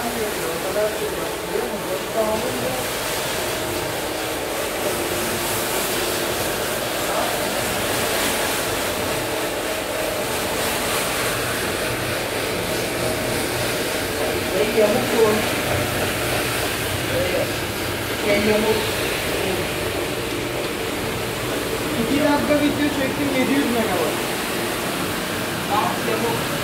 gelmiyor diyor. O kadar çok var. Görüyor musun? Boşta alınca yamuk koy. Yamuk. 2 dakika video çektim 700 megabayt. Yamuk.